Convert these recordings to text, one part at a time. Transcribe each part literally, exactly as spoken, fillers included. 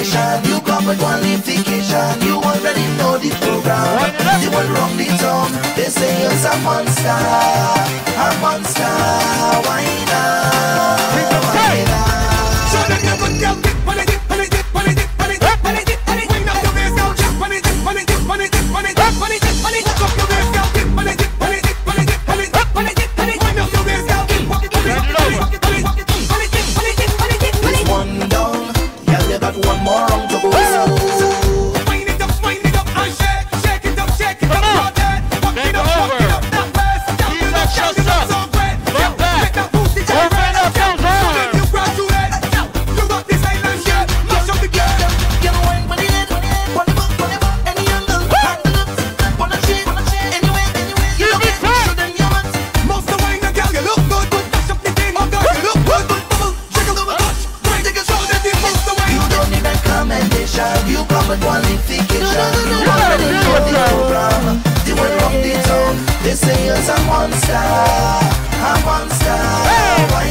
recommendation. You come with qualification. You already know the program. You will run the town. They say you're a monster, a monster. Why not? Why not? So that you could tell me, put it, put it, put it, put it, put it, put it. Wind up your waist, girl. Put it, put it, put it, put it, put it, put it. Hook up your waist, girl. Put it, put it, put it, put it, put it, put it. Wind up your waist, girl. Put it, put it, put it, put it, put it, put it, put it, put it. One down, girl, you got one more round to go. Wind it up, wind it up, and shake, shake it up, shake it up, all day. Walk it up, walk it up, that waist. Jump it up, jump it up, so great. Make that pussy jump right up, jump. So then you graduate. You got this island shit, mash up the game. Get away, put it in, put it in, put it up, put it up, any angle, handle it. Wanna shake, wanna shake, anyway, anyway. You look it, show them your hands. Most of wine, girl, you look good, good. Mash up the thing, oh God, you look good, good. Bubble, jiggle, double touch. Wine, take a show that you most of wine. You don't need recommendation. You come with qualification. You already know the program. You will run the town. They say you're a monster, a monster. Why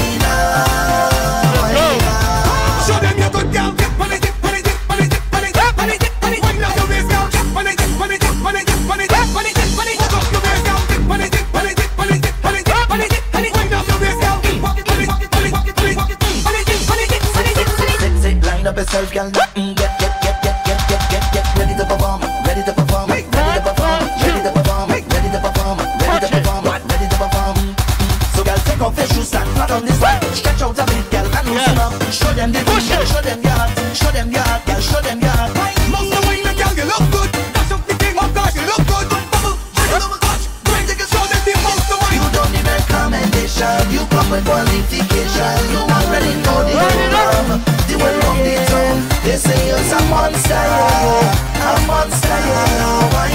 not? Why not? Show them your good girl. Put it, put it, put it, put it, put it, put it. Wind up your waist, girl. Put it, put it, put it, put it, put it, put it. Hook up your waist, girl. Put it, put it, put it, put it, put it, put it. Wind up your waist, girl. Put it, put it, put it, put it, put it, put it, put it, put it. Sit, sit, line up yourself, girl. Mm, Get, get, get, get, get, get, get, get ready to perform. Ready to perform. Ready to perform. Ready to perform. Ready to perform. Ready to perform. Ready to perform. So, girl, take off your shoes, stand flat on this side. Stretch out a bit, girl, and loosen up. Show them the push, girl. Show them your heart. Show them your heart, girl. Show them your heart. Most of wine, girl, you look good. Dash up the thing, oh gosh, you look good. Bubble, jiggle, double touch. Wine, take a show them the most of wine. You don't need recommendation. You come with qualification. You already know the program. You will run the town. They say you're a monster, a monster. Why